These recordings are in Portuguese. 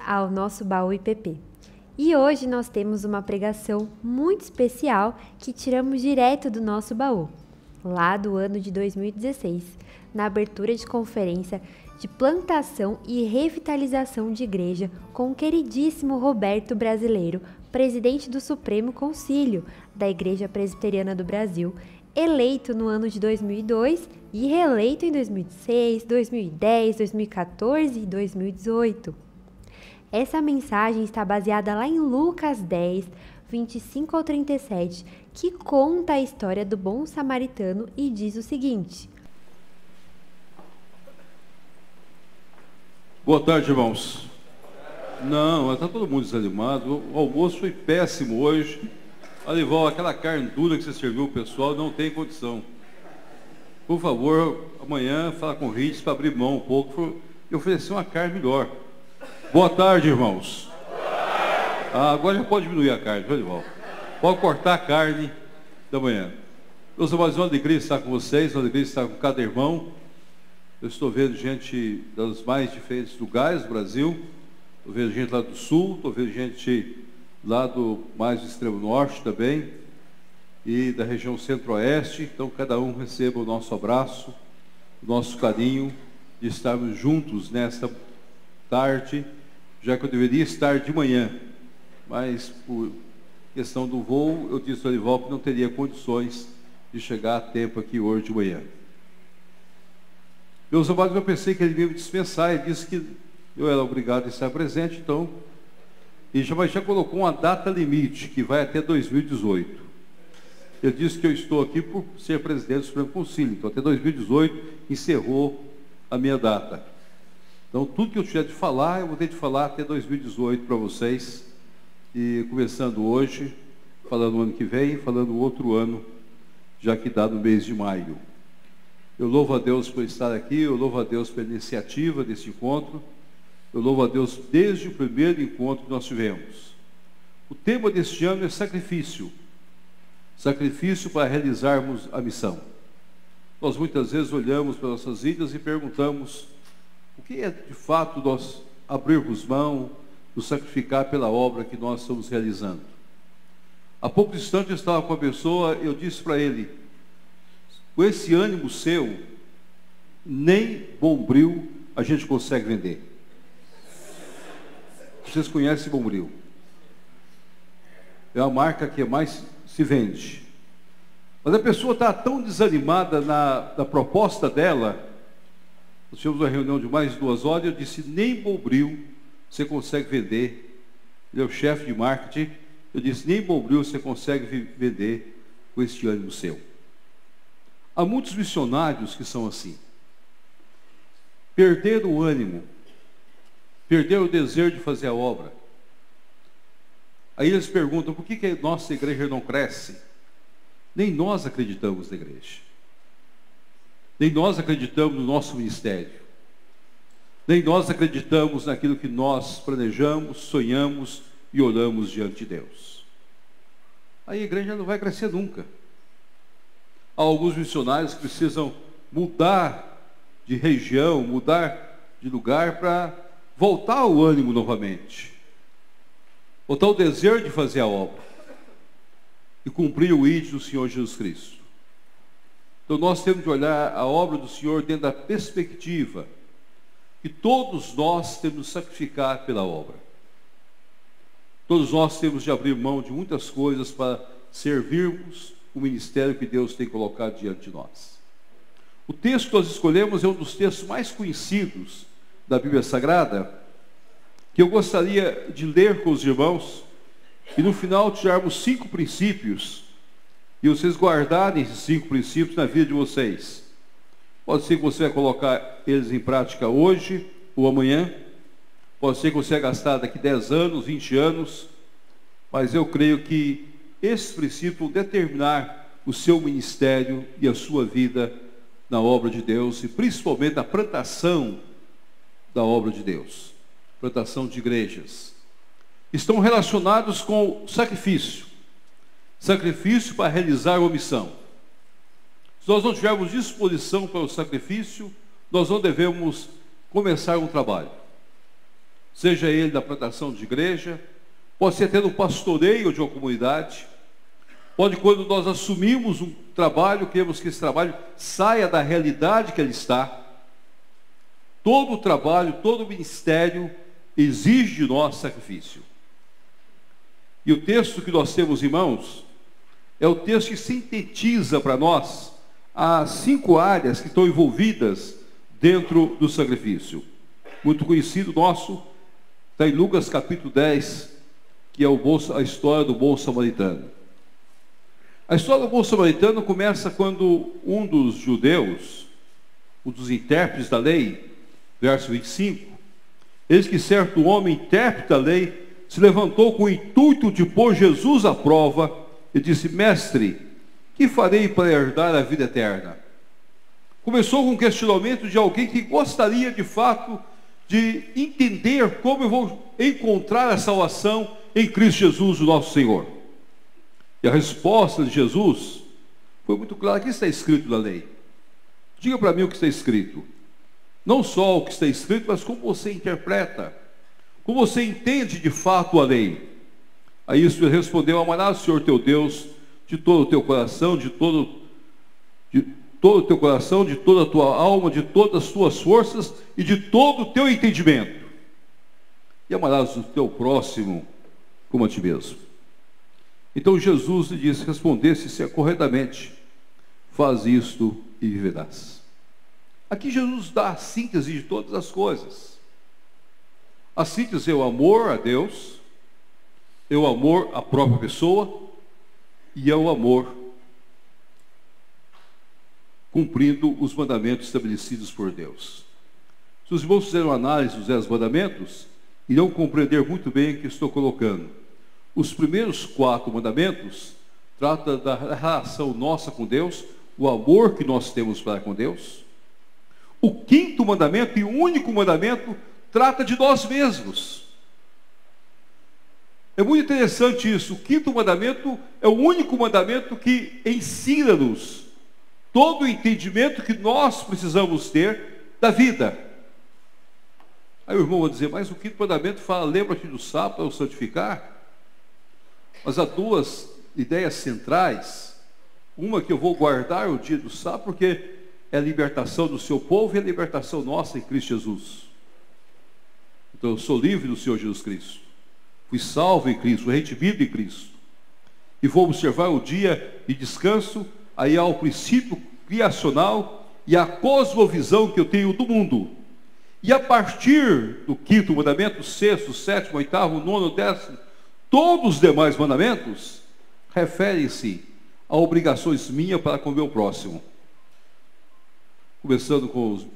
ao nosso baú IPP. E hoje nós temos uma pregação muito especial que tiramos direto do nosso baú, lá do ano de 2016, na abertura de conferência de plantação e revitalização de igreja com o queridíssimo Roberto Brasileiro, presidente do Supremo Concílio da Igreja Presbiteriana do Brasil, eleito no ano de 2002 e reeleito em 2006, 2010, 2014 e 2018. Essa mensagem está baseada lá em Lucas 10, 25 ao 37, que conta a história do bom samaritano e diz o seguinte: Boa tarde, irmãos. Não, está todo mundo desanimado. O almoço foi péssimo hoje. Alival, aquela carne dura que você serviu o pessoal não tem condição. Por favor, amanhã fala com o Ritz para abrir mão um pouco e oferecer uma carne melhor. Boa tarde, irmãos. Agora já pode diminuir a carne, Alival. Pode cortar a carne da manhã. Meus amados, uma alegria estar com vocês, uma alegria estar com cada irmão. Eu estou vendo gente dos mais diferentes lugares do Brasil. Estou vendo gente lá do Sul, estou vendo gente lá do mais do extremo norte também, e da região centro-oeste. Então cada um receba o nosso abraço, o nosso carinho de estarmos juntos nesta tarde, já que eu deveria estar de manhã, mas por questão do voo, eu disse ao Olival que não teria condições de chegar a tempo aqui hoje de manhã. Meus amados, eu pensei que ele ia me dispensar, ele disse que eu era obrigado a estar presente, então, e já colocou uma data limite, que vai até 2018. Eu disse que eu estou aqui por ser presidente do Supremo Concílio, então até 2018 encerrou a minha data. Então tudo que eu tiver de falar, eu vou ter de falar até 2018 para vocês, e começando hoje, falando o ano que vem, falando o outro ano, já que dá no mês de maio. Eu louvo a Deus por estar aqui, eu louvo a Deus pela iniciativa desse encontro, eu louvo a Deus desde o primeiro encontro que nós tivemos. O tema deste ano é sacrifício. Sacrifício para realizarmos a missão. Nós muitas vezes olhamos para nossas vidas e perguntamos: o que é de fato nós abrirmos mão, nos sacrificar pela obra que nós estamos realizando? Há pouco instante eu estava com a pessoa, eu disse para ele: com esse ânimo seu, nem Bombril a gente consegue vender. Vocês conhecem Bombril? É a marca que mais se vende. Mas a pessoa está tão desanimada na proposta dela. Nós tivemos uma reunião de mais de 2 horas e eu disse: nem Bombril você consegue vender. Ele é o chefe de marketing. Eu disse: nem Bombril você consegue vender com este ânimo seu. Há muitos missionários que são assim. Perderam o ânimo, perderam o desejo de fazer a obra. Aí eles perguntam: por que a nossa igreja não cresce? Nem nós acreditamos na igreja. Nem nós acreditamos no nosso ministério. Nem nós acreditamos naquilo que nós planejamos, sonhamos e oramos diante de Deus. Aí a igreja não vai crescer nunca. Há alguns missionários que precisam mudar de região, mudar de lugar para voltar ao ânimo novamente. Voltar o desejo de fazer a obra e cumprir o ID do Senhor Jesus Cristo. Então nós temos de olhar a obra do Senhor dentro da perspectiva que todos nós temos de sacrificar pela obra. Todos nós temos de abrir mão de muitas coisas para servirmos o ministério que Deus tem colocado diante de nós. O texto que nós escolhemos é um dos textos mais conhecidos da Bíblia Sagrada, que eu gostaria de ler com os irmãos, e no final tirarmos 5 princípios, e vocês guardarem esses 5 princípios na vida de vocês. Pode ser que você vai colocar eles em prática hoje ou amanhã, pode ser que você vai gastar daqui 10 anos, 20 anos, mas eu creio que esses princípios vão determinar o seu ministério e a sua vida na obra de Deus, e principalmente na plantação da obra de Deus, plantação de igrejas. Estão relacionados com sacrifício. Sacrifício para realizar uma missão. Se nós não tivermos disposição para o sacrifício, nós não devemos começar um trabalho. seja ele na plantação de igreja, pode ser até no pastoreio de uma comunidade, pode quando nós assumimos um trabalho, queremos que esse trabalho saia da realidade que ele está. Todo o trabalho, todo o ministério exige de nós sacrifício. E o texto que nós temos em mãos é o texto que sintetiza para nós as 5 áreas que estão envolvidas dentro do sacrifício. Muito conhecido nosso, está em Lucas capítulo 10, que é a história do bom samaritano. A história do bom samaritano começa quando um dos judeus, um dos intérpretes da lei, verso 25, eis que certo homem, intérprete da lei, se levantou com o intuito de pôr Jesus à prova e disse: mestre, que farei para herdar a vida eterna? Começou com um questionamento de alguém que gostaria de fato de entender como eu vou encontrar a salvação em Cristo Jesus, o nosso Senhor. E a resposta de Jesus foi muito clara. O que está escrito na lei? Diga para mim o que está escrito. Não só o que está escrito, mas como você interpreta, como você entende de fato a lei. A isso ele respondeu: amarás o Senhor teu Deus de todo o teu coração, de todo o teu coração, de toda a tua alma, de todas as tuas forças e de todo o teu entendimento. E amarás o teu próximo como a ti mesmo. Então Jesus lhe disse: respondesse-se corretamente, faz isto e viverás. Aqui Jesus dá a síntese de todas as coisas. A síntese é o amor a Deus, é o amor à própria pessoa e é o amor cumprindo os mandamentos estabelecidos por Deus. Se os irmãos fizerem uma análise dos 10 mandamentos, irão compreender muito bem o que estou colocando. Os primeiros 4 mandamentos tratam da relação nossa com Deus, o amor que nós temos para com Deus. O 5º mandamento, e o único mandamento, trata de nós mesmos. É muito interessante isso. O 5º mandamento é o único mandamento que ensina-nos todo o entendimento que nós precisamos ter da vida. Aí o irmão vai dizer: mas o 5º mandamento fala, lembra-te do sábado para o santificar. Mas há 2 ideias centrais. Uma que eu vou guardar o dia do sábado, porque é a libertação do seu povo e a libertação nossa em Cristo Jesus. Então eu sou livre do Senhor Jesus Cristo. Fui salvo em Cristo, fui redimido em Cristo. E vou observar o dia de descanso. Aí há o princípio criacional e a cosmovisão que eu tenho do mundo. E a partir do 5º mandamento, 6º, 7º, 8º, 9º, 10º, todos os demais mandamentos referem-se a obrigações minhas para com o meu próximo. Começando com os...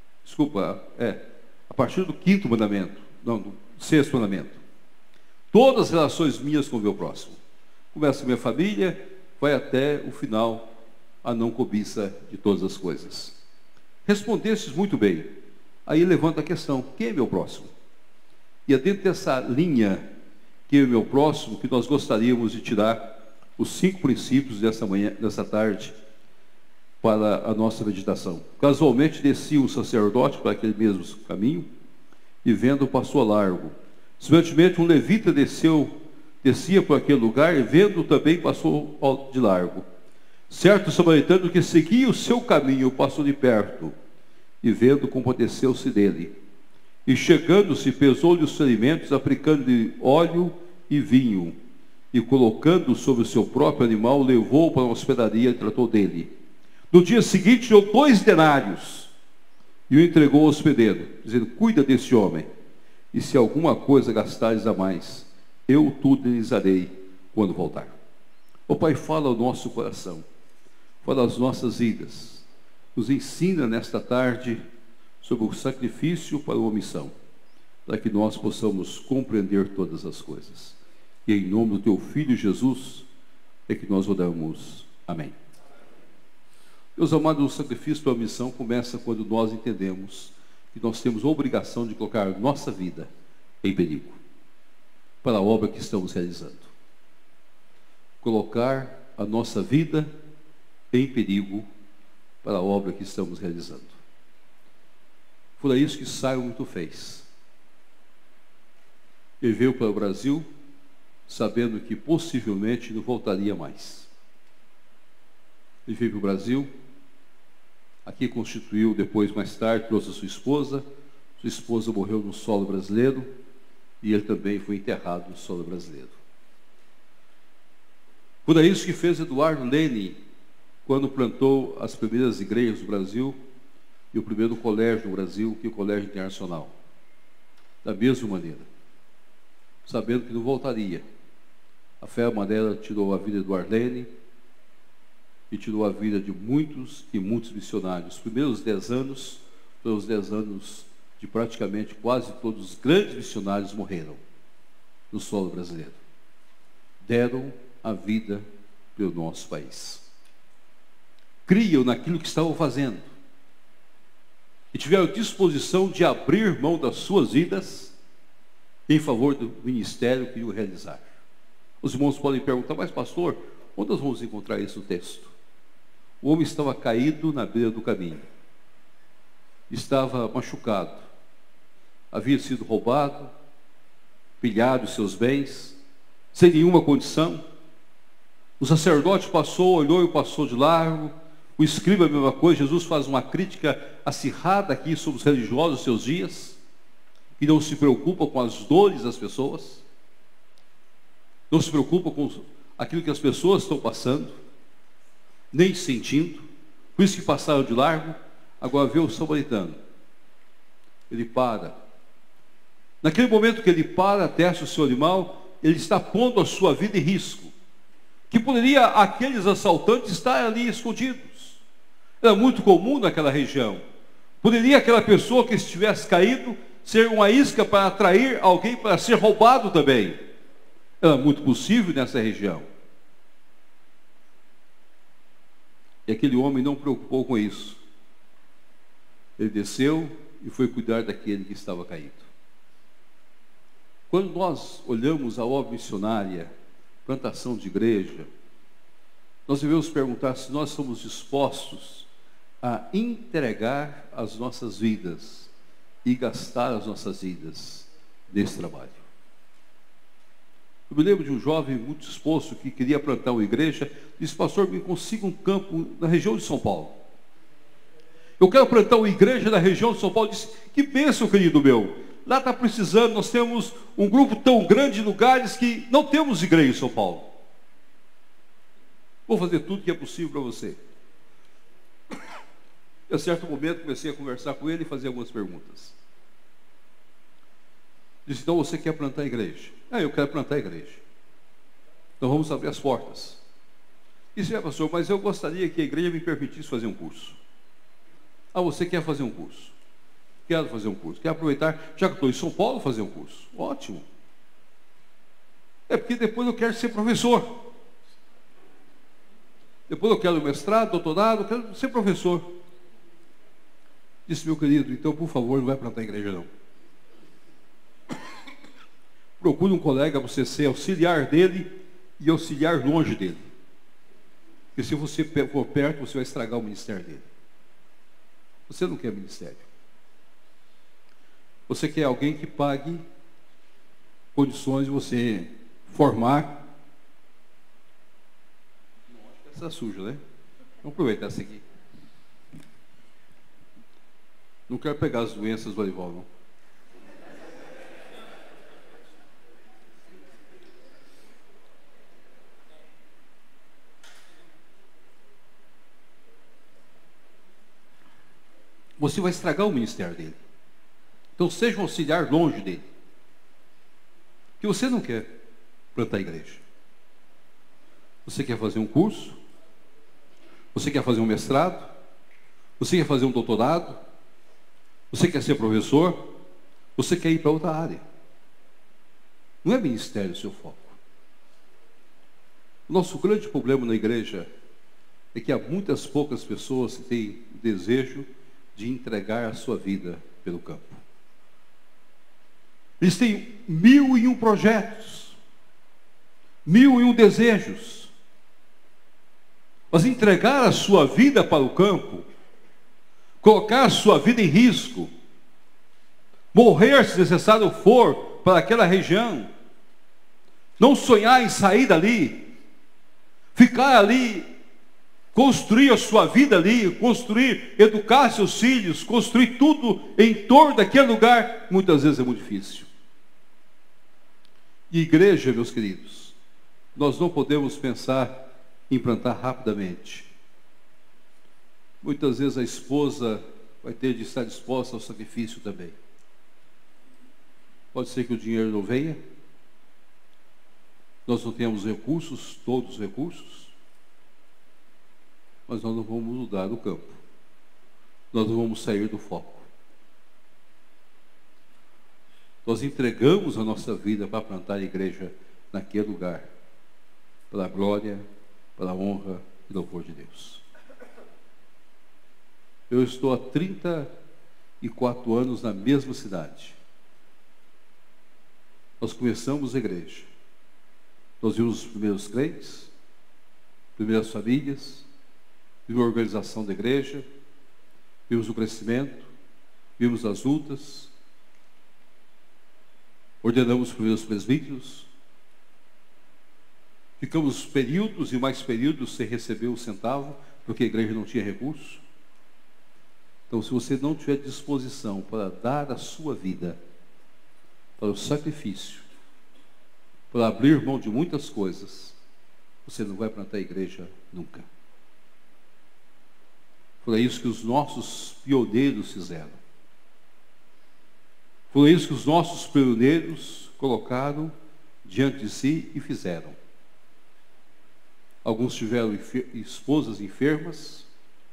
a partir do 5º mandamento, não, do 6º mandamento. Todas as relações minhas com o meu próximo. Começa a minha família, vai até o final, a não cobiça de todas as coisas. Respondestes muito bem. Aí levanta a questão: quem é meu próximo? E é dentro dessa linha, quem é meu próximo, que nós gostaríamos de tirar os 5 princípios dessa tarde, para a nossa meditação. Casualmente descia um sacerdote para aquele mesmo caminho, e vendo passou a largo. Semelhantemente um levita descia por aquele lugar, e vendo também passou de largo. Certo samaritano que seguia o seu caminho passou de perto, e vendo compadeceu-se dele. E chegando-se, pesou-lhe os ferimentos, aplicando-lhe óleo e vinho, e colocando sobre o seu próprio animal, levou-o para uma hospedaria e tratou dele. No dia seguinte, deu 2 denários, e o entregou ao hospedeiro, dizendo: cuida desse homem, e se alguma coisa gastares a mais, eu tudo lhes darei quando voltar. O Pai, fala ao nosso coração, fala às nossas vidas, nos ensina nesta tarde sobre o sacrifício para uma missão, para que nós possamos compreender todas as coisas. E em nome do teu Filho Jesus é que nós oramos. Amém. Meus amados, o sacrifício para a missão começa quando nós entendemos que nós temos a obrigação de colocar nossa vida em perigo para a obra que estamos realizando. Colocar a nossa vida em perigo para a obra que estamos realizando. Foi isso que Simon fez. Ele veio para o Brasil sabendo que possivelmente não voltaria mais. Ele veio para o Brasil, aqui constituiu, depois, mais tarde, trouxe a sua esposa morreu no solo brasileiro, e ele também foi enterrado no solo brasileiro. Por isso que fez Eduardo Lene, quando plantou as primeiras igrejas do Brasil, e o primeiro colégio do Brasil, que é o Colégio Internacional. Da mesma maneira, sabendo que não voltaria. A fé Amarela tirou a vida de Eduardo Lene e tirou a vida de muitos e muitos missionários. Os primeiros 10 anos, foram os 10 anos de praticamente quase todos os grandes missionários morreram no solo brasileiro. Deram a vida pelo nosso país. Criam naquilo que estavam fazendo e tiveram disposição de abrir mão das suas vidas em favor do ministério que iam realizar. Os irmãos podem perguntar, mas pastor, onde nós vamos encontrar isso no texto? O homem estava caído na beira do caminho, estava machucado, havia sido roubado, pilhado os seus bens, sem nenhuma condição. O sacerdote passou, olhou e passou de largo. O escriba, a mesma coisa. Jesus faz uma crítica acirrada aqui sobre os religiosos dos seus dias, que não se preocupam com as dores das pessoas, não se preocupam com aquilo que as pessoas estão passando, nem sentindo, por isso que passaram de largo. Agora vê o samaritano, ele para. Naquele momento que ele para, desce o seu animal, ele está pondo a sua vida em risco, que poderia aqueles assaltantes estar ali escondidos. Era muito comum naquela região. Poderia aquela pessoa que estivesse caído ser uma isca para atrair alguém para ser roubado também. Era muito possível nessa região. E aquele homem não preocupou com isso. Ele desceu e foi cuidar daquele que estava caído. Quando nós olhamos a obra missionária, plantação de igreja, nós devemos perguntar se nós somos dispostos a entregar as nossas vidas e gastar as nossas vidas nesse trabalho. Eu me lembro de um jovem muito disposto que queria plantar uma igreja, disse, pastor, me consiga um campo na região de São Paulo. Eu quero plantar uma igreja na região de São Paulo. Disse, que bênção, querido meu. Lá está precisando, nós temos um grupo tão grande de lugares que não temos igreja em São Paulo. Vou fazer tudo que é possível para você. E a certo momento comecei a conversar com ele e fazer algumas perguntas. Disse, então você quer plantar a igreja? Eu quero plantar a igreja. Então vamos abrir as portas. Disse, pastor, mas eu gostaria que a igreja me permitisse fazer um curso. Você quer fazer um curso? Quero fazer um curso. Quero aproveitar, já que estou em São Paulo, fazer um curso. Ótimo. Porque depois eu quero ser professor. Depois eu quero mestrado, doutorado, eu quero ser professor. Disse, meu querido, então por favor, não vai plantar a igreja não. Procure um colega, você ser auxiliar dele e auxiliar longe dele. Porque se você for perto, você vai estragar o ministério dele. Você não quer ministério. Você quer alguém que pague condições de você formar. Não, acho que essa é suja, né? Vamos aproveitar essa aqui. Não quero pegar as doenças do Arival, não. Você vai estragar o ministério dele. Então seja um auxiliar longe dele. Porque você não quer plantar a igreja. Você quer fazer um curso? Você quer fazer um mestrado? Você quer fazer um doutorado? Você quer ser professor? Você quer ir para outra área? Não é ministério o seu foco. O nosso grande problema na igreja é que há muitas poucas pessoas que têm o desejo de entregar a sua vida pelo campo. Eles têm 1001 projetos, 1001 desejos, mas entregar a sua vida para o campo, colocar a sua vida em risco, morrer se necessário for, para aquela região, não sonhar em sair dali, ficar ali, construir a sua vida ali, construir, educar seus filhos, construir tudo em torno daquele lugar, muitas vezes é muito difícil. E igreja, meus queridos, nós não podemos pensar em plantar rapidamente. Muitas vezes a esposa vai ter de estar disposta ao sacrifício também. Pode ser que o dinheiro não venha, nós não temos recursos, todos os recursos, mas nós não vamos mudar o campo, nós não vamos sair do foco. Nós entregamos a nossa vida para plantar a igreja naquele lugar, pela glória, pela honra e louvor de Deus. Eu estou há 34 anos na mesma cidade. Nós começamos a igreja. Nós vimos os primeiros crentes, primeiras famílias, vimos a organização da igreja, vimos o crescimento, vimos as lutas, ordenamos os primeiros presbíteros, ficamos períodos e mais períodos sem receber um centavo, porque a igreja não tinha recurso. Então, se você não tiver disposição para dar a sua vida para o sacrifício, para abrir mão de muitas coisas, você não vai plantar a igreja nunca. Foi isso que os nossos pioneiros fizeram. Foi isso que os nossos pioneiros colocaram diante de si e fizeram. Alguns tiveram esposas enfermas.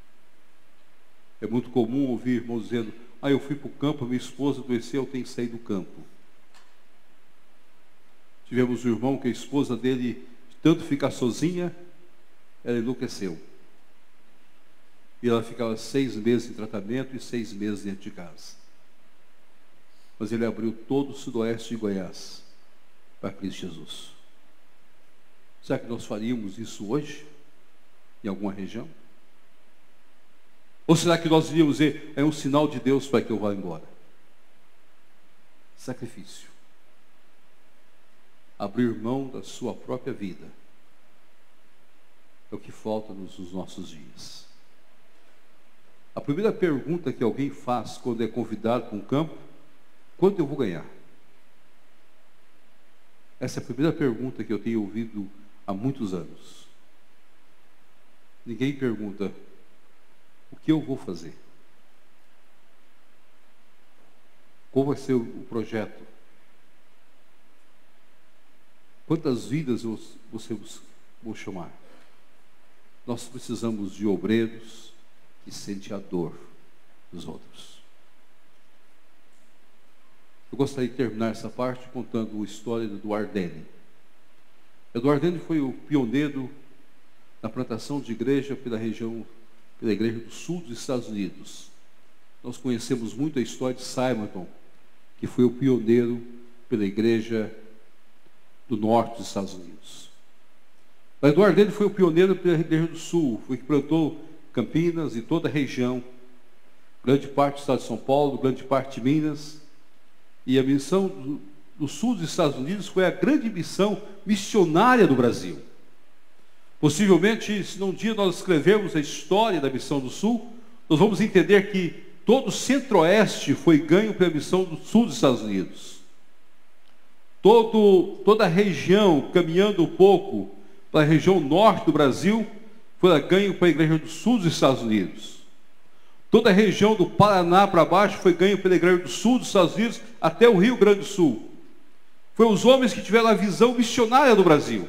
É muito comum ouvir irmãos dizendo: eu fui para o campo, minha esposa adoeceu, eu tenho que sair do campo. Tivemos um irmão que a esposa dele, de tanto ficar sozinha, ela enlouqueceu. E ela ficava 6 meses em tratamento e 6 meses dentro de casa. Mas ele abriu todo o sudoeste de Goiás para Cristo Jesus. Será que nós faríamos isso hoje? Em alguma região? Ou será que nós iríamos dizer: é um sinal de Deus para que eu vá embora? Sacrifício. Abrir mão da sua própria vida é o que falta nos nossos dias. A primeira pergunta que alguém faz quando é convidado para um campo: quanto eu vou ganhar? Essa é a primeira pergunta que eu tenho ouvido há muitos anos. Ninguém pergunta: o que eu vou fazer? Qual vai ser o projeto? Quantas vidas você vou chamar? Nós precisamos de obreiros que sentem a dor dos outros. Eu gostaria de terminar essa parte contando a história do Eduardo Denny. Eduardo Denny foi o pioneiro na plantação de igreja pela igreja do sul dos Estados Unidos. Nós conhecemos muito a história de Simonton, que foi o pioneiro pela igreja do norte dos Estados Unidos. Mas Eduardo Denny foi o pioneiro pela igreja do sul, foi que plantou Campinas e toda a região, grande parte do estado de São Paulo, grande parte de Minas. E a missão do sul dos Estados Unidos foi a grande missão missionária do Brasil. Possivelmente, se um dia nós escrevermos a história da missão do sul, nós vamos entender que todo o centro-oeste foi ganho pela missão do sul dos Estados Unidos. Toda a região, caminhando um pouco para a região norte do Brasil, foi ganho para a igreja do sul dos Estados Unidos. Toda a região do Paraná para baixo foi ganho pela igreja do sul dos Estados Unidos até o Rio Grande do Sul. Foi os homens que tiveram a visão missionária do Brasil.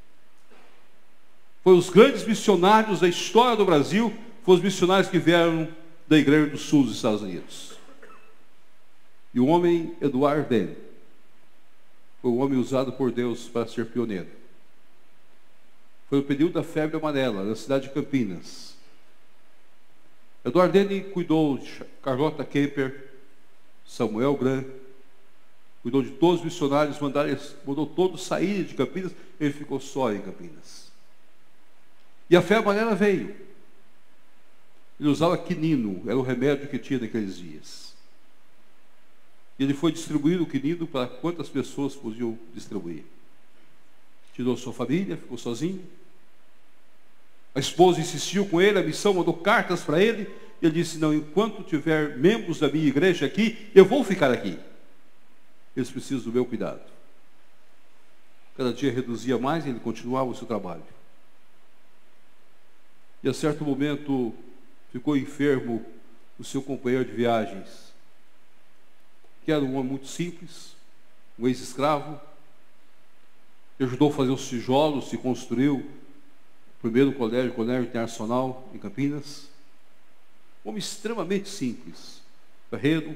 Foi os grandes missionários da história do Brasil, foram os missionários que vieram da igreja do sul dos Estados Unidos. E o homem Eduardo Denny foi um homem usado por Deus para ser pioneiro. Foi o período da febre amarela, na cidade de Campinas. Eduardo Denny cuidou de Carlota Kemper, Samuel Gran, cuidou de todos os missionários, mandou todos saírem de Campinas, ele ficou só em Campinas. E a febre amarela veio. Ele usava quinino, era o remédio que tinha naqueles dias. E ele foi distribuindo o quinido para quantas pessoas podiam distribuir. Tirou sua família, ficou sozinho. A esposa insistiu com ele, a missão mandou cartas para ele. E ele disse: não, enquanto tiver membros da minha igreja aqui, eu vou ficar aqui. Eles precisam do meu cuidado. Cada dia reduzia mais e ele continuava o seu trabalho. E a certo momento ficou enfermo o seu companheiro de viagens, que era um homem muito simples, um ex-escravo, que ajudou a fazer os tijolos, se construiu o primeiro colégio internacional em Campinas. Um homem extremamente simples, ferreiro,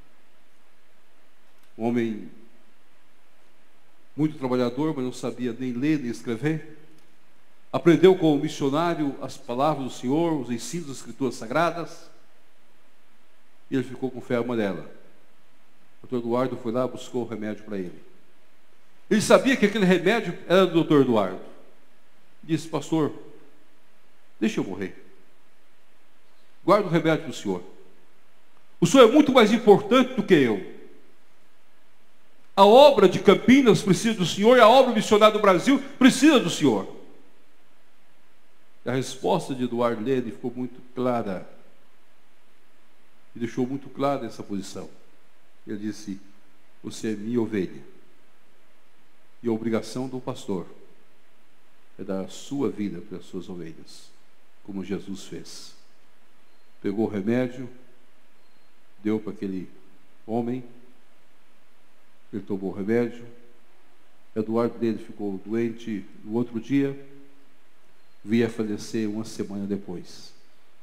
um homem muito trabalhador, mas não sabia nem ler nem escrever. Aprendeu como missionário as palavras do Senhor, os ensinos das Escrituras Sagradas, e ele ficou com febre amarela. O Dr. Eduardo foi lá e buscou o remédio para ele. Ele sabia que aquele remédio era do Dr. Eduardo. Disse: pastor, deixa eu morrer. Guarda o remédio para o senhor. O senhor é muito mais importante do que eu. A obra de Campinas precisa do senhor, e a obra missionária do Brasil precisa do senhor. E a resposta de Eduardo Lene ficou muito clara. E deixou muito clara essa posição. Ele disse: você é minha ovelha. E a obrigação do pastor é dar a sua vida para as suas ovelhas, como Jesus fez. Pegou o remédio, deu para aquele homem, ele tomou o remédio. Eduardo dele ficou doente no outro dia, veio a falecer uma semana depois.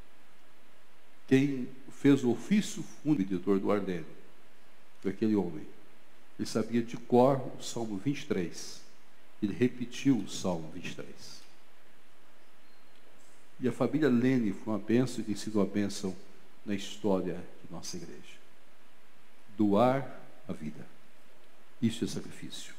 Quem fez o ofício fúnebre do Dr. Eduardo dele foi aquele homem. Ele sabia de cor o Salmo 23. Ele repetiu o Salmo 23. E a família Lene foi uma bênção e tem sido uma bênção na história de nossa igreja. Doar a vida. Isso é sacrifício.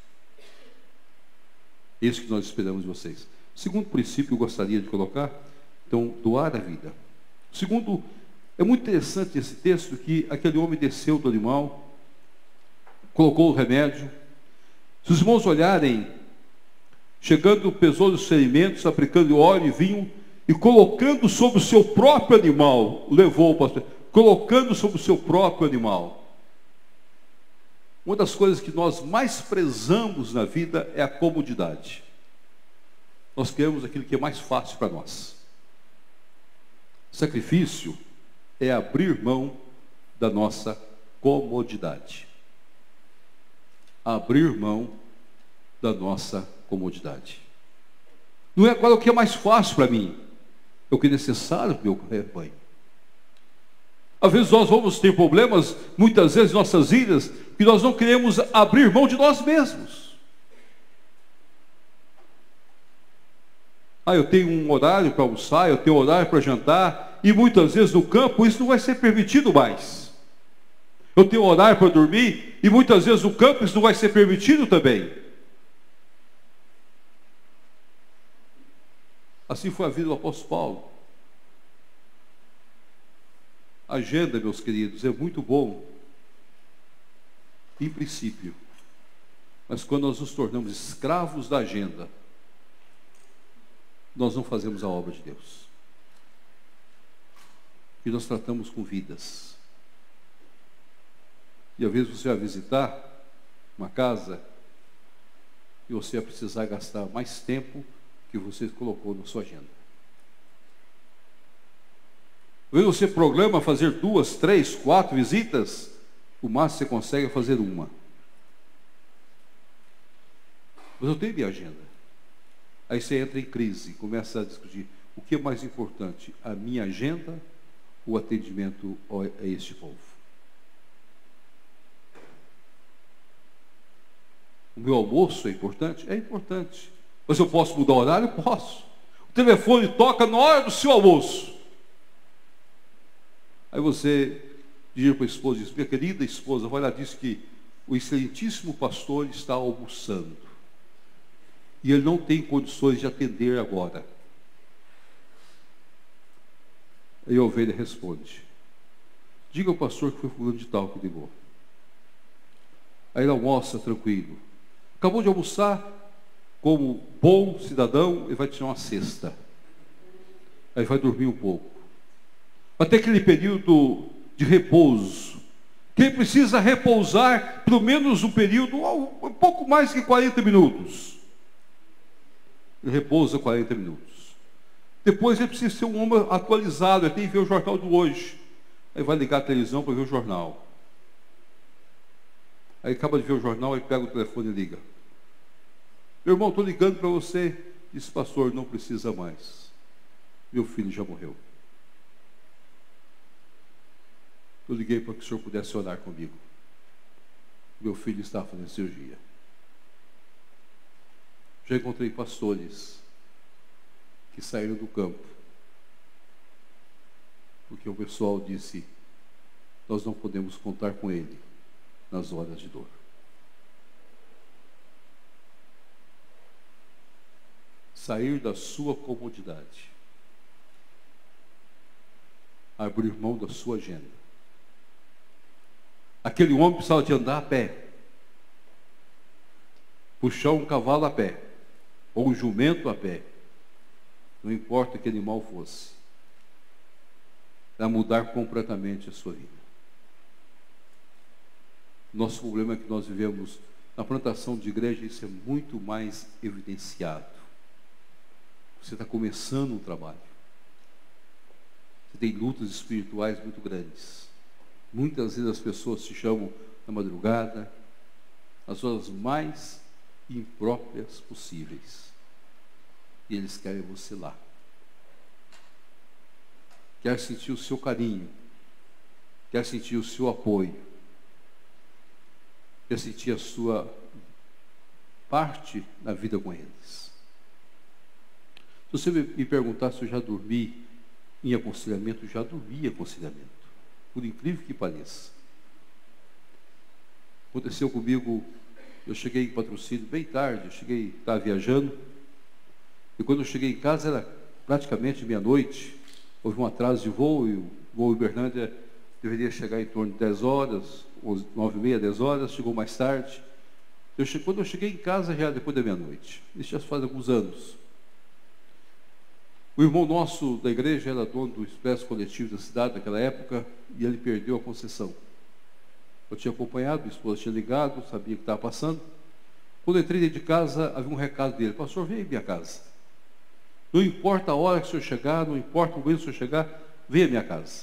Isso que nós esperamos de vocês. Segundo princípio que eu gostaria de colocar, então, doar a vida. Segundo, é muito interessante esse texto que aquele homem desceu do animal, colocou o remédio. Se os irmãos olharem, chegando, pesou os ferimentos, aplicando óleo e vinho, e colocando sobre o seu próprio animal, levou o pastor, colocando sobre o seu próprio animal. Uma das coisas que nós mais prezamos na vida é a comodidade. Nós queremos aquilo que é mais fácil para nós. Sacrifício é abrir mão da nossa comodidade. Abrir mão da nossa comodidade. Não é agora o que é mais fácil para mim, é o que é necessário para o meu rebanho. Às vezes nós vamos ter problemas, muitas vezes em nossas vidas, que nós não queremos abrir mão de nós mesmos. Eu tenho um horário para almoçar, eu tenho um horário para jantar, e muitas vezes no campo isso não vai ser permitido mais. Eu tenho um horário para dormir, e muitas vezes no campo isso não vai ser permitido também. Assim foi a vida do apóstolo Paulo. A agenda, meus queridos, é muito bom, em princípio, mas quando nós nos tornamos escravos da agenda, nós não fazemos a obra de Deus. E nós tratamos com vidas. E às vezes você vai visitar uma casa e você vai precisar gastar mais tempo que você colocou na sua agenda. Às vezes você programa fazer 2, 3, 4 visitas, o máximo que você consegue é fazer uma. Mas eu tenho minha agenda. Aí você entra em crise, começa a discutir o que é mais importante, a minha agenda ou o atendimento a este povo. O meu almoço é importante? É importante. Mas eu posso mudar o horário? Posso. O telefone toca na hora do seu almoço. Aí você diz para a esposa, diz: minha querida esposa, vai lá, diz que o excelentíssimo pastor está almoçando. E ele não tem condições de atender agora. Aí a ovelha responde: diga ao pastor que foi fulano de tal que ligou. Aí ele almoça tranquilo. Acabou de almoçar, como bom cidadão, ele vai tirar uma siesta. Aí vai dormir um pouco. Até aquele período de repouso. Quem precisa repousar, pelo menos um período, um pouco mais que 40 minutos. Ele repousa 40 minutos. Depois ele precisa ser um homem atualizado, ele tem que ver o jornal do hoje. Aí vai ligar a televisão para ver o jornal. Aí acaba de ver o jornal, aí pega o telefone e liga. Meu irmão, estou ligando para você. Diz, pastor, não precisa mais. Meu filho já morreu. Eu liguei para que o senhor pudesse orar comigo. Meu filho estava fazendo cirurgia. Já encontrei pastores que saíram do campo, porque o pessoal disse, nós não podemos contar com ele nas horas de dor. Sair da sua comodidade, abrir mão da sua agenda. Aquele homem precisava de andar a pé, puxar um cavalo a pé, ou um jumento a pé, não importa que animal fosse, para mudar completamente a sua vida. Nosso problema é que nós vivemos na plantação de igreja, isso é muito mais evidenciado. Você está começando um trabalho, você tem lutas espirituais muito grandes. Muitas vezes as pessoas te chamam na madrugada, as horas mais impróprias possíveis, e eles querem você lá. Quer sentir o seu carinho, quer sentir o seu apoio, quer sentir a sua parte na vida com eles. Se você me perguntar se eu já dormi em aconselhamento, já dormi em aconselhamento. Por incrível que pareça. Aconteceu comigo, eu cheguei em Patrocínio bem tarde, estava viajando, e quando eu cheguei em casa era praticamente meia-noite, houve um atraso de voo, e o voo em Uberlândia deveria chegar em torno de 10 horas, ou 9h30, 10 horas, chegou mais tarde. Quando eu cheguei em casa já era depois da meia-noite, isso já faz alguns anos. O irmão nosso da igreja era dono do expresso coletivo da cidade naquela época, e ele perdeu a concessão. Eu tinha acompanhado, minha esposa tinha ligado, sabia o que estava passando. Quando eu entrei dentro de casa, havia um recado dele: pastor, vem em minha casa. Não importa a hora que o senhor chegar, não importa o momento que o senhor chegar, venha à minha casa.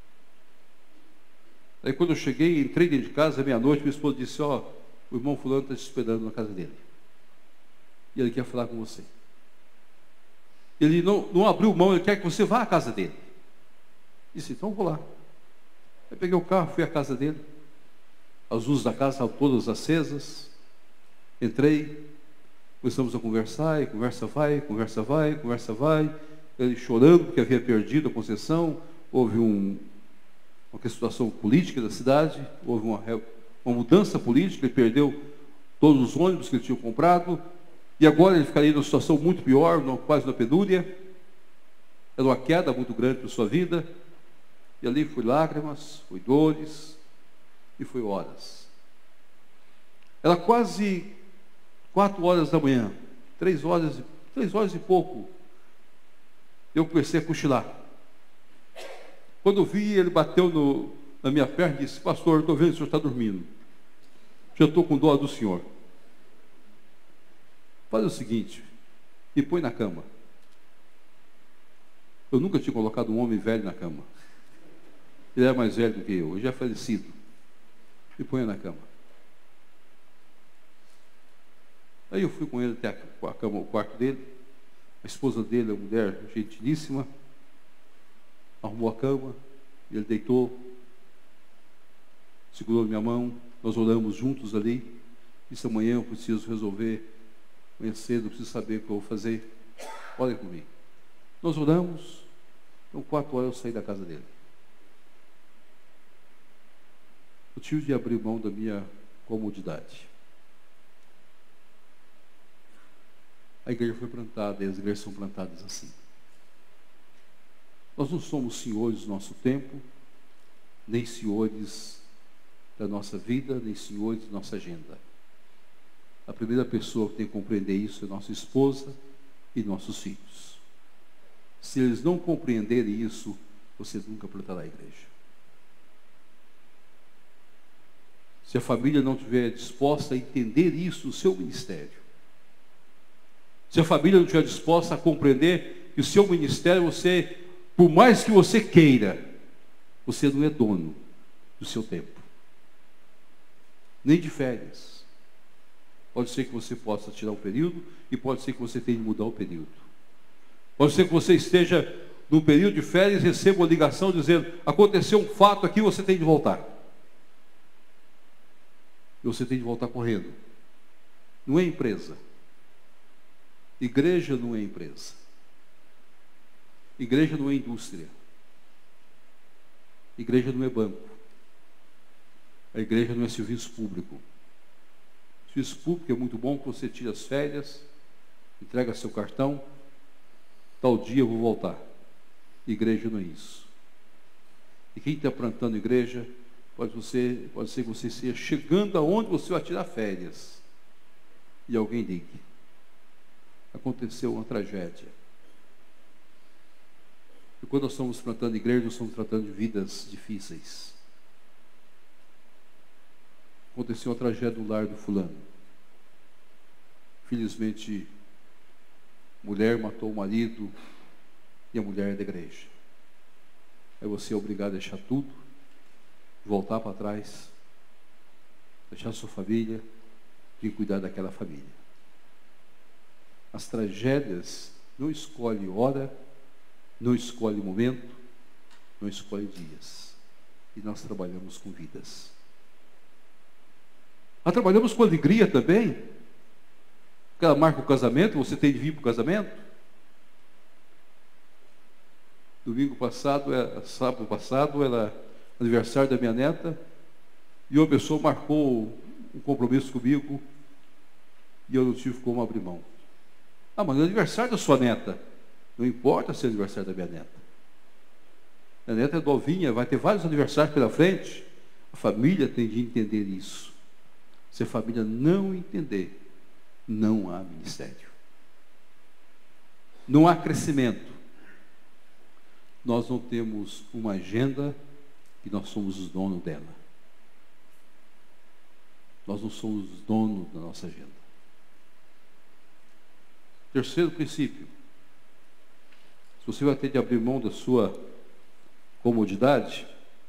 Aí quando eu cheguei, entrei dentro de casa, meia-noite, minha esposa disse, o irmão fulano está te esperando na casa dele. E ele quer falar com você. Ele não abriu mão, ele quer que você vá à casa dele. Disse, então vou lá. Aí peguei o carro, fui à casa dele. As luzes da casa estavam todas acesas. Entrei, começamos a conversar, e conversa vai, conversa vai, conversa vai. Ele chorando porque havia perdido a concessão. Houve uma situação política da cidade, houve uma mudança política, ele perdeu todos os ônibus que ele tinha comprado. E agora ele ficaria numa situação muito pior, quase na penúria. Era uma queda muito grande para a sua vida. E ali foi lágrimas, foi dores e foi horas. Era quase 4 horas da manhã, 3 horas e pouco. Eu comecei a cochilar. Quando eu vi, ele bateu na minha perna e disse, pastor, estou vendo que o senhor está dormindo. Já estou com dó do senhor. Faz o seguinte, me põe na cama. Eu nunca tinha colocado um homem velho na cama. Ele era mais velho do que eu já é falecido. Me põe na cama. Aí eu fui com ele até a cama, o quarto dele. A esposa dele, a mulher gentilíssima, arrumou a cama, ele deitou, segurou minha mão, nós oramos juntos ali. Disse, amanhã eu preciso resolver. Amanhã cedo, eu preciso saber o que eu vou fazer. Olhem comigo. Nós oramos, então 4 horas eu saí da casa dele. Eu tive de abrir mão da minha comodidade. A igreja foi plantada, e as igrejas são plantadas assim. Nós não somos senhores do nosso tempo, nem senhores da nossa vida, nem senhores da nossa agenda. A primeira pessoa que tem que compreender isso é nossa esposa e nossos filhos. Se eles não compreenderem isso, você nunca plantará a igreja. Se a família não estiver disposta a entender isso no seu ministério, se a família não estiver disposta a compreender que o seu ministério, você, por mais que você queira, você não é dono do seu tempo, nem de férias. Pode ser que você possa tirar um período e pode ser que você tenha de mudar o período. Pode ser que você esteja num período de férias e receba uma ligação dizendo: aconteceu um fato aqui, você tem de voltar. E você tem de voltar correndo. Não é empresa. Igreja não é empresa. Igreja não é indústria. Igreja não é banco. A igreja não é serviço público. Serviço público é muito bom que você tira as férias, entrega seu cartão, tal dia eu vou voltar. Igreja não é isso. E quem está plantando igreja, pode ser que você esteja chegando aonde você vai tirar férias e alguém ligue: aconteceu uma tragédia. E quando nós estamos plantando igreja, nós estamos tratando de vidas difíceis. Aconteceu uma tragédia no lar do fulano. Felizmente, mulher matou o marido e a mulher é da igreja. Aí você é obrigado a deixar tudo, voltar para trás, deixar sua família e cuidar daquela família. As tragédias não escolhem hora, não escolhem momento, não escolhem dias. E nós trabalhamos com vidas. Nós trabalhamos com alegria também. Porque ela marca o casamento, você tem de vir para o casamento. Sábado passado, era aniversário da minha neta, e uma pessoa marcou um compromisso comigo, e eu não tive como abrir mão. Ah, mas é aniversário da sua neta. Não importa se é aniversário da minha neta. A neta é novinha, vai ter vários aniversários pela frente. A família tem de entender isso. Se a família não entender, não há ministério. Não há crescimento. Nós não temos uma agenda e nós somos os donos dela. Nós não somos os donos da nossa agenda. Terceiro princípio. Se você vai ter de abrir mão da sua comodidade,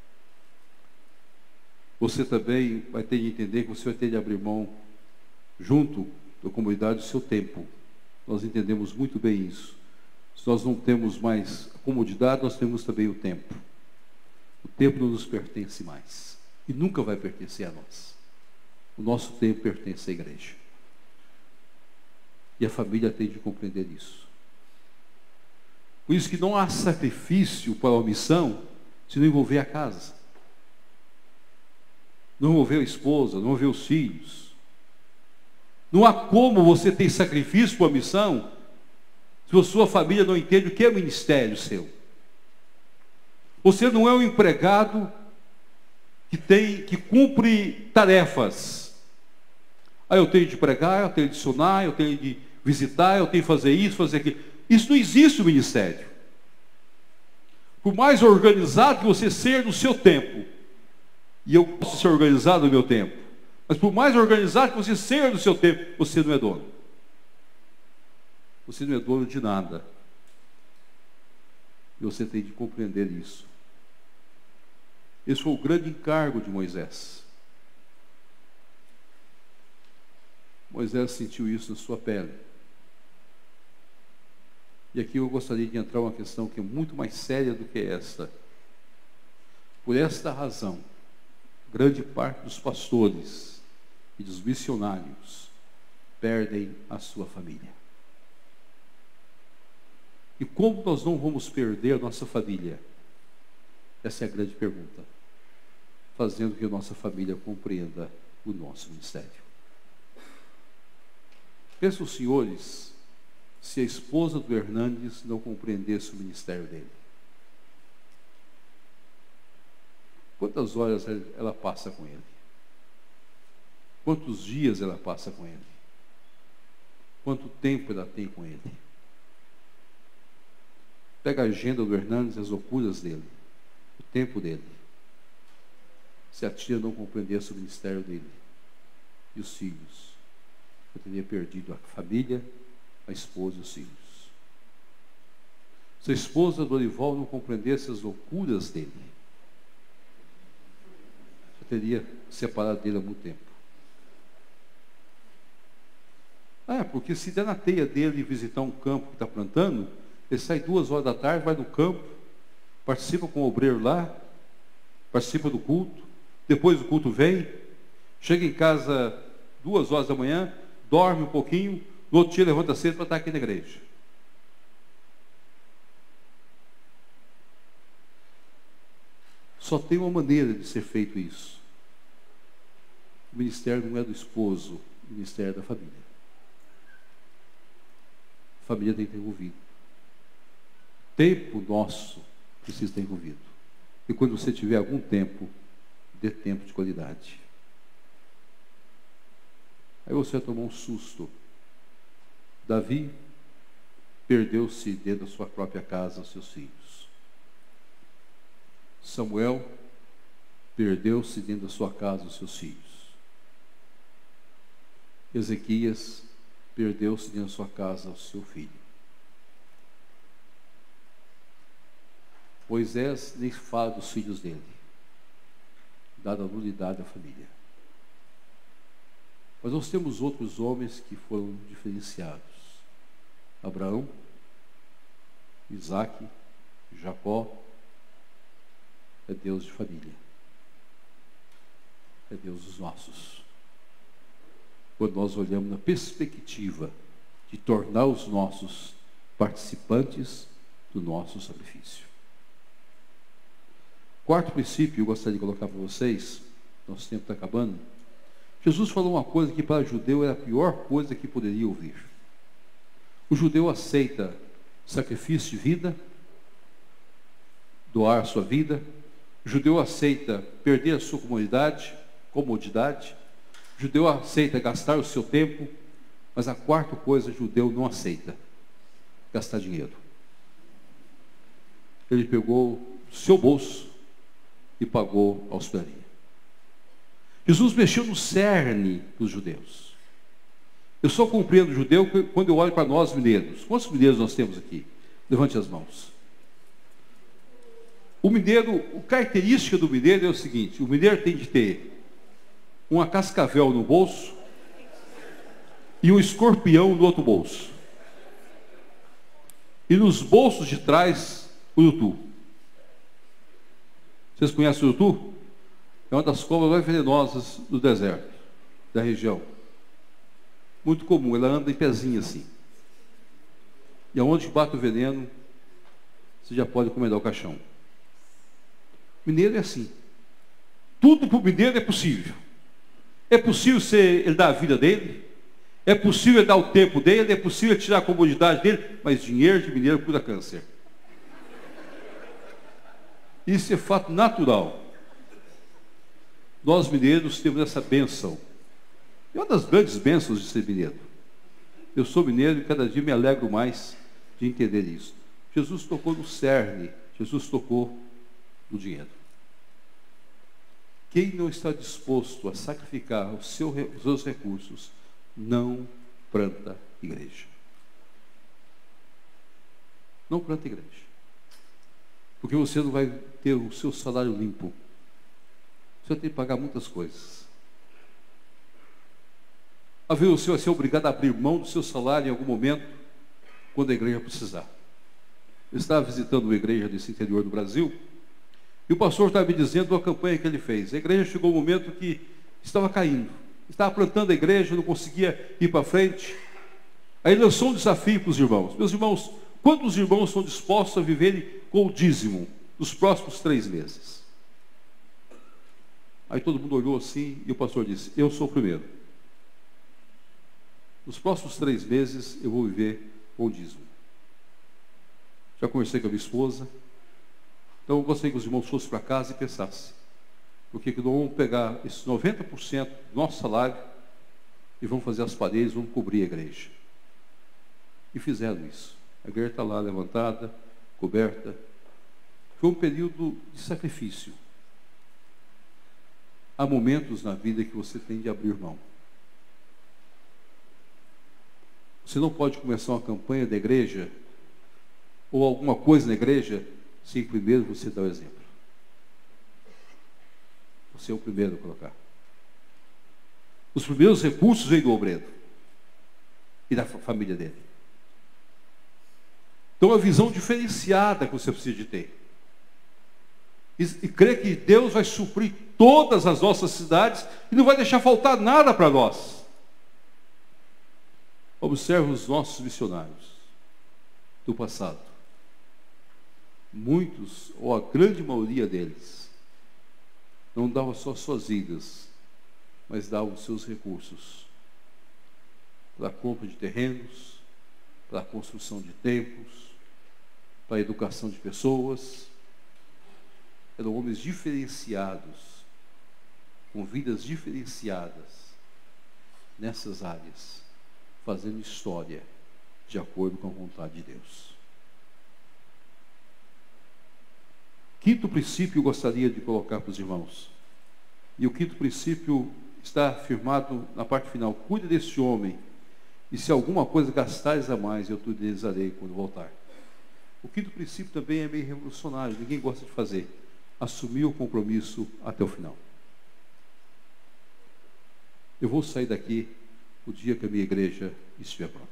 você também vai ter de entender que você vai ter de abrir mão, junto da comodidade, do seu tempo. Nós entendemos muito bem isso. Se nós não temos mais a comodidade, nós temos também o tempo. O tempo não nos pertence mais. E nunca vai pertencer a nós. O nosso tempo pertence à igreja. E a família tem de compreender isso. Por isso que não há sacrifício para a missão se não envolver a casa. Não envolver a esposa, não envolver os filhos. Não há como você ter sacrifício para a missão se a sua família não entende o que é ministério seu. Você não é um empregado que cumpre tarefas. Eu tenho de pregar, eu tenho de ensinar, eu tenho de visitar, eu tenho de fazer isso, fazer aquilo. Isso não existe no ministério. Por mais organizado que você seja no seu tempo, e eu posso ser organizado no meu tempo, mas por mais organizado que você seja no seu tempo, você não é dono. Você não é dono de nada. E você tem de compreender isso. Esse foi o grande encargo de Moisés. Moisés sentiu isso na sua pele. E aqui eu gostaria de entrar uma questão que é muito mais séria do que esta. Por esta razão, grande parte dos pastores e dos missionários perdem a sua família. E como nós não vamos perder a nossa família? Essa é a grande pergunta. Fazendo que a nossa família compreenda o nosso ministério. Pensem os senhores, se a esposa do Hernandes não compreendesse o ministério dele. Quantas horas ela passa com ele? Quantos dias ela passa com ele? Quanto tempo ela tem com ele? Pega a agenda do Hernandes, as loucuras dele, o tempo dele. Se a tia não compreendesse o ministério dele e os filhos, eu teria perdido a família, a esposa e os filhos. Se a esposa do Dorival não compreendesse as loucuras dele, eu teria separado dele há muito tempo. Porque se der na teia dele visitar um campo que está plantando, ele sai 2 horas da tarde, vai no campo, participa com o obreiro lá, participa do culto, depois do culto vem, chega em casa 2 horas da manhã, dorme um pouquinho, no outro dia levanta cedo para estar aqui na igreja. Só tem uma maneira de ser feito isso. O ministério não é do esposo, o ministério é da família. A família tem que ter envolvido. Tempo nosso precisa ter envolvido. E quando você tiver algum tempo, dê tempo de qualidade. Aí você tomou um susto. Davi perdeu-se dentro da sua própria casa, os seus filhos. Samuel perdeu-se dentro da sua casa, os seus filhos. Ezequias perdeu-se dentro da sua casa, o seu filho. Moisés nem fala dos filhos dele, dada a nulidade da família. Mas nós temos outros homens que foram diferenciados. Abraão, Isaque, Jacó. É Deus de família. É Deus dos nossos. Quando nós olhamos na perspectiva de tornar os nossos participantes do nosso sacrifício. Quarto princípio, eu gostaria de colocar para vocês, nosso tempo está acabando. Jesus falou uma coisa que para o judeu era a pior coisa que poderia ouvir. O judeu aceita sacrifício de vida, doar a sua vida. O judeu aceita perder a sua comodidade. O judeu aceita gastar o seu tempo. Mas a quarta coisa, o judeu não aceita: gastar dinheiro. Ele pegou o seu bolso e pagou a hospedaria. Jesus mexeu no cerne dos judeus. Eu só compreendo o judeu quando eu olho para nós mineiros. Quantos mineiros nós temos aqui? Levante as mãos. O mineiro, a característica do mineiro é o seguinte: o mineiro tem de ter uma cascavel no bolso e um escorpião no outro bolso. E nos bolsos de trás, o urutu. Vocês conhecem o urutu? É uma das cobras mais venenosas do deserto, da região. Muito comum, ela anda em pezinho assim. E aonde bate o veneno, você já pode encomendar o caixão. Mineiro é assim. Tudo para o mineiro é possível. É possível ele dar a vida dele, é possível ele dar o tempo dele, é possível ele tirar a comodidade dele, mas dinheiro de mineiro cura câncer. Isso é fato natural. Nós mineiros temos essa bênção. É uma das grandes bênçãos de ser mineiro. Eu sou mineiro e cada dia me alegro mais de entender isso. Jesus tocou no cerne, Jesus tocou no dinheiro. Quem não está disposto a sacrificar os seus recursos, não planta igreja. Não planta igreja. Porque você não vai ter o seu salário limpo. Você tem que pagar muitas coisas. Às vezes você vai ser obrigado a abrir mão do seu salário em algum momento, quando a igreja precisar. Eu estava visitando uma igreja desse interior do Brasil, e o pastor estava me dizendo uma campanha que ele fez. A igreja chegou um momento que estava caindo. Estava plantando a igreja, não conseguia ir para frente. Aí lançou um desafio para os irmãos. Meus irmãos, quantos irmãos estão dispostos a viverem com o dízimo nos próximos 3 meses? Aí todo mundo olhou assim e o pastor disse: eu sou o primeiro. Nos próximos 3 meses eu vou viver com o dízimo. Já conversei com a minha esposa. Então eu gostaria que os irmãos fossem para casa e pensassem: por que nós vamos pegar esses 90% do nosso salário e vamos fazer as paredes, vamos cobrir a igreja. E fizeram isso. A igreja está lá levantada, coberta. Foi um período de sacrifício. Há momentos na vida que você tem de abrir mão. Você não pode começar uma campanha da igreja ou alguma coisa na igreja sem primeiro você dar o exemplo. Você é o primeiro a colocar. Os primeiros recursos vêm do obreiro e da família dele. Então, a visão diferenciada que você precisa de ter. E crer que Deus vai suprir todas as nossas cidades e não vai deixar faltar nada para nós. Observe os nossos missionários do passado. Muitos, ou a grande maioria deles, não davam só suas vidas, mas davam seus recursos para a compra de terrenos, para a construção de templos, para a educação de pessoas. Eram homens diferenciados, com vidas diferenciadas nessas áreas, fazendo história de acordo com a vontade de Deus. Quinto princípio eu gostaria de colocar para os irmãos. E o quinto princípio está afirmado na parte final. Cuide desse homem, e se alguma coisa gastares a mais, eu te utilizarei quando voltar. O quinto princípio também é meio revolucionário, ninguém gosta de fazer. Assumir o compromisso até o final. Eu vou sair daqui o dia que a minha igreja estiver pronta.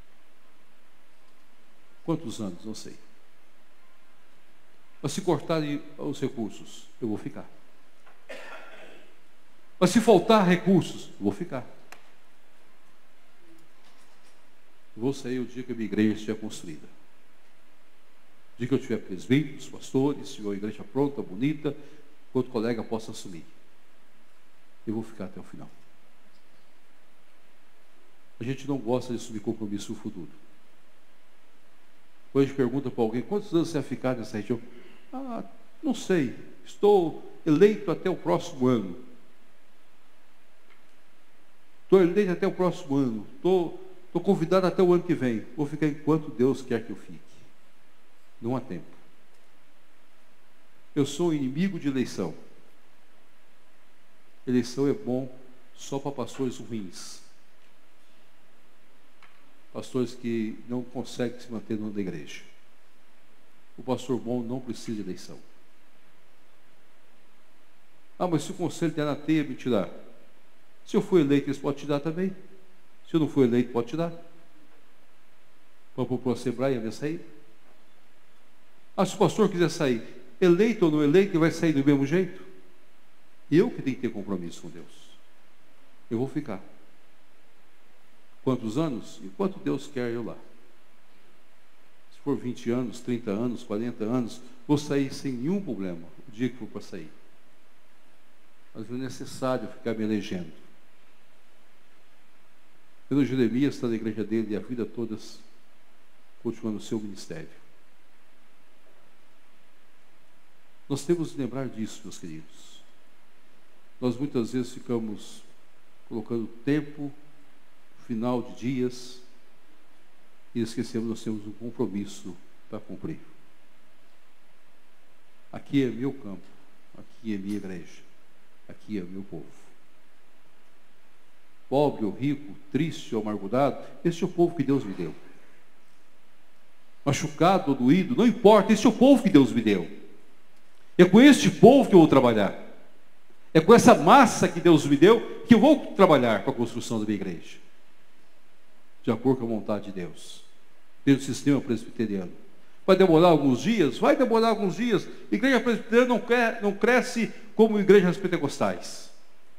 Quantos anos? Não sei. Mas se cortarem os recursos, eu vou ficar. Mas se faltar recursos, eu vou ficar. Eu vou sair o dia que a minha igreja estiver construída. O dia que eu tiver presbíteros, pastores, tiver uma igreja pronta, bonita, outro colega possa assumir. Eu vou ficar até o final. A gente não gosta de assumir compromisso no futuro. Quando a gente pergunta para alguém, quantos anos você vai ficar nessa região? Ah, não sei, estou eleito até o próximo ano. Estou eleito até o próximo ano. Estou convidado até o ano que vem. Vou ficar enquanto Deus quer que eu fique. Não há tempo. Eu sou inimigo de eleição. Eleição é bom só para pastores ruins. Pastores que não conseguem se manter dentro da igreja. O pastor bom não precisa de eleição. Ah, mas se o conselho der na teia, me tirar. Se eu for eleito, eles podem te dar também. Se eu não for eleito, pode te dar. Para propor a Assembleia, vai sair. Ah, se o pastor quiser sair, eleito ou não eleito, ele vai sair do mesmo jeito? Eu que tenho que ter compromisso com Deus. Eu vou ficar. Quantos anos? Enquanto Deus quer eu lá. Se for 20 anos, 30 anos, 40 anos, vou sair sem nenhum problema, o dia que for para sair. Mas é necessário ficar me elegendo. Pelo Jeremias está na igreja dele e a vida toda continuando o seu ministério. Nós temos de lembrar disso, meus queridos. Nós muitas vezes ficamos colocando tempo, final de dias, e esquecemos que nós temos um compromisso para cumprir. Aqui é meu campo, aqui é minha igreja, aqui é meu povo. Pobre ou rico, triste ou amargurado, este é o povo que Deus me deu. Machucado ou doído, não importa, este é o povo que Deus me deu. É com este povo que eu vou trabalhar. É com essa massa que Deus me deu que eu vou trabalhar para a construção da minha igreja. De acordo com a vontade de Deus. Dentro do sistema presbiteriano. Vai demorar alguns dias? Vai demorar alguns dias. Igreja presbiteriana não cresce como igrejas pentecostais.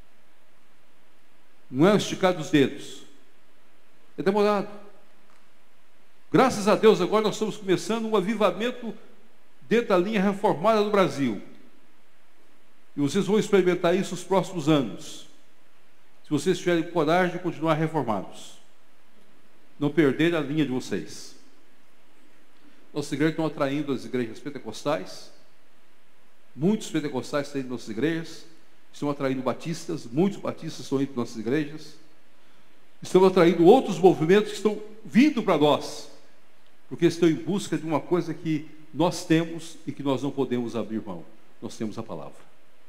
Não é o esticar dos dedos. É demorado. Graças a Deus agora nós estamos começando um avivamento dentro da linha reformada do Brasil. E vocês vão experimentar isso nos próximos anos. Se vocês tiverem coragem de continuar reformados. Não perder a linha de vocês. Nossas igrejas estão atraindo as igrejas pentecostais. Muitos pentecostais estão indo para nossas igrejas. Estão atraindo batistas. Muitos batistas estão indo para nossas igrejas. Estamos atraindo outros movimentos que estão vindo para nós, porque estão em busca de uma coisa que nós temos e que nós não podemos abrir mão. Nós temos a palavra.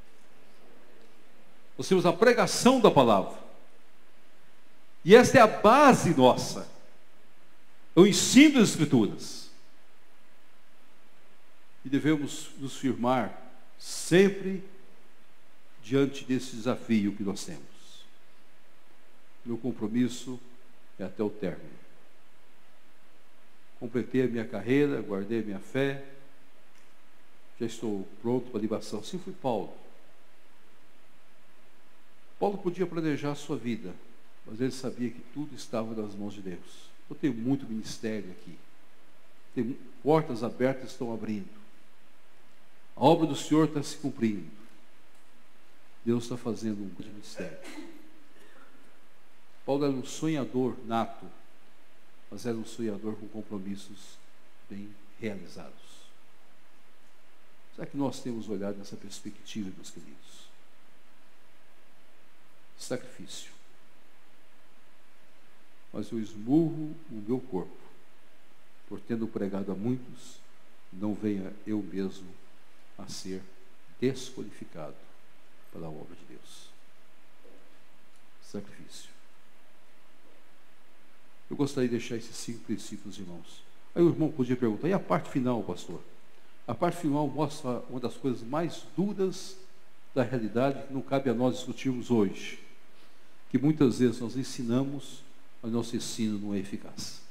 Nós temos a pregação da palavra. E esta é a base nossa. É o ensino das Escrituras. E devemos nos firmar sempre diante desse desafio que nós temos. Meu compromisso é até o término. Completei a minha carreira, guardei a minha fé, já estou pronto para a libação. Assim foi Paulo. Paulo podia planejar a sua vida, mas ele sabia que tudo estava nas mãos de Deus. Eu tenho muito ministério aqui. Tem portas abertas estão abrindo. A obra do Senhor está se cumprindo. Deus está fazendo um grande mistério. Paulo era um sonhador nato, mas era um sonhador com compromissos bem realizados. Será que nós temos olhado nessa perspectiva, meus queridos? Sacrifício. Mas eu esmurro o meu corpo, por tendo pregado a muitos, não venha eu mesmo a ser desqualificado pela obra de Deus. Sacrifício. Eu gostaria de deixar esses 5 princípios, irmãos. Aí o irmão podia perguntar, e a parte final, pastor? A parte final mostra uma das coisas mais duras da realidade que não cabe a nós discutirmos hoje. Que muitas vezes nós ensinamos, mas nosso ensino não é eficaz.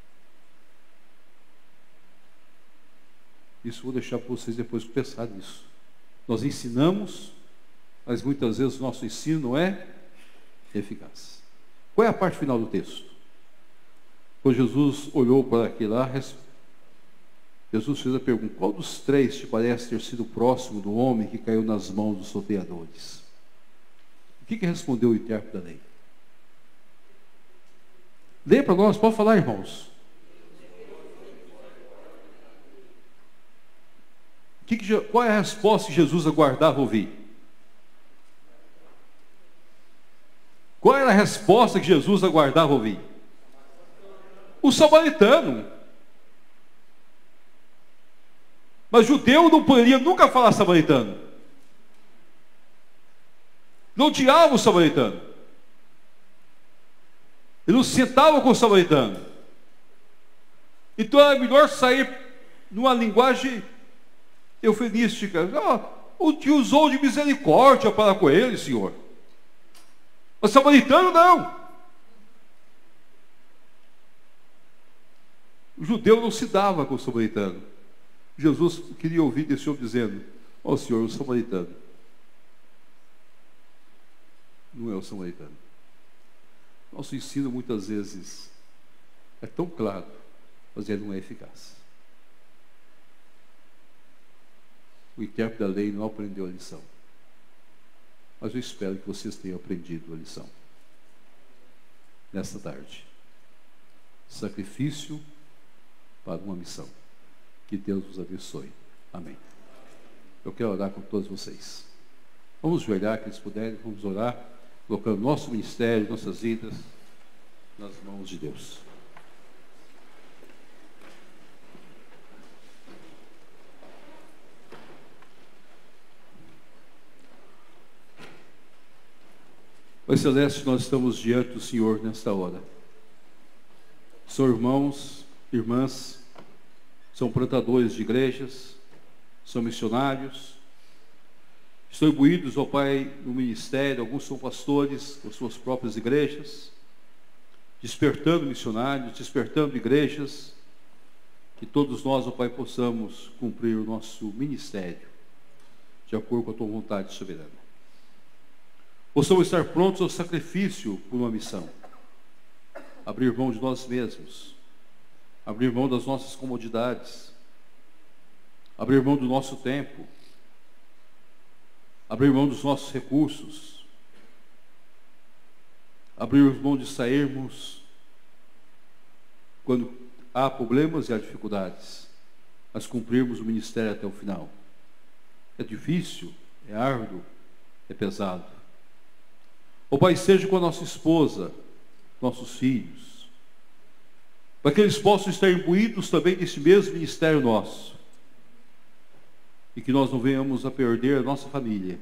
Isso vou deixar para vocês depois pensar nisso. Nós ensinamos, mas muitas vezes o nosso ensino não é eficaz. Qual é a parte final do texto? Quando Jesus olhou para aquilo lá, Jesus fez a pergunta: qual dos 3 te parece ter sido próximo do homem que caiu nas mãos dos salteadores? O que respondeu o intérprete da lei? Leia para nós, pode falar, irmãos. Qual é a resposta que Jesus aguardava ouvir? Qual era a resposta que Jesus aguardava ouvir? O samaritano. Mas judeu não poderia nunca falar samaritano. Não odiava o samaritano. Ele não se sentava com o samaritano. Então era melhor sair numa linguagem eufemística. O que usou de misericórdia para com ele, Senhor. O samaritano não. O judeu não se dava com o samaritano. Jesus queria ouvir desse homem dizendo: ó Senhor, o samaritano não é o samaritano. Nosso ensino muitas vezes é tão claro, mas ele não é eficaz. O intérprete da lei não aprendeu a lição. Mas eu espero que vocês tenham aprendido a lição nesta tarde. Sacrifício para uma missão. Que Deus vos abençoe. Amém. Eu quero orar com todos vocês. Vamos ajoelhar, que eles puderem, vamos orar, colocando nosso ministério, nossas vidas nas mãos de Deus. Pai Celeste, nós estamos diante do Senhor nesta hora. São irmãos, irmãs, são plantadores de igrejas, são missionários, estão imbuídos, ó Pai, no ministério, alguns são pastores das suas próprias igrejas, despertando missionários, despertando igrejas, que todos nós, ó Pai, possamos cumprir o nosso ministério, de acordo com a Tua vontade soberana. Possamos estar prontos ao sacrifício por uma missão, abrir mão de nós mesmos, abrir mão das nossas comodidades, abrir mão do nosso tempo, abrir mão dos nossos recursos, abrir mão de sairmos quando há problemas e há dificuldades, mas cumprirmos o ministério até o final. É difícil, é árduo, é pesado. Ó Pai, seja com a nossa esposa, nossos filhos, para que eles possam estar imbuídos também desse mesmo ministério nosso, e que nós não venhamos a perder a nossa família.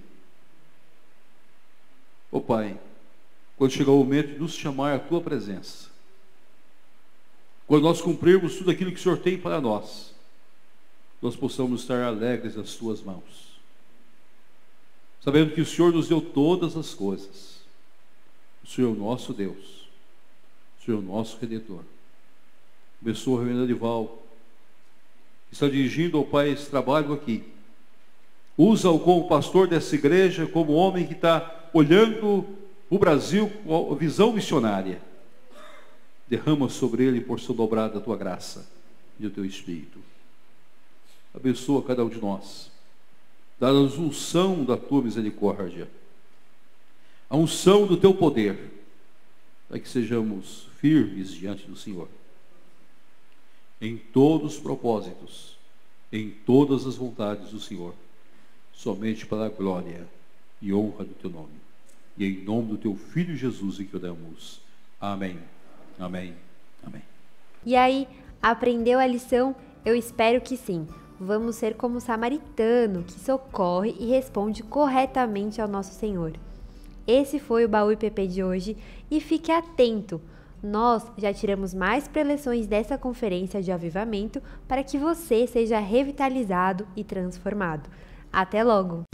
Ó Pai, quando chegar o momento de nos chamar à Tua presença, quando nós cumprirmos tudo aquilo que o Senhor tem para nós, nós possamos estar alegres nas Tuas mãos, sabendo que o Senhor nos deu todas as coisas. O Senhor é o nosso Deus, o Senhor é o nosso Redentor. Abençoa a Reverenda Dival, que está dirigindo, ao Pai, esse trabalho aqui. Usa-o como pastor dessa igreja, como homem que está olhando o Brasil com a visão missionária. Derrama sobre ele porção dobrada da Tua graça e do Teu Espírito. Abençoa cada um de nós. Dá-nos unção da Tua misericórdia, a unção do Teu poder, para que sejamos firmes diante do Senhor, em todos os propósitos, em todas as vontades do Senhor, somente para a glória e honra do Teu nome. E em nome do Teu Filho Jesus em que oramos. Amém. Amém. Amém. E aí, aprendeu a lição? Eu espero que sim. Vamos ser como o samaritano, que socorre e responde corretamente ao nosso Senhor. Esse foi o Baú IPP de hoje e fique atento. Nós já tiramos mais preleções dessa conferência de avivamento para que você seja revitalizado e transformado. Até logo!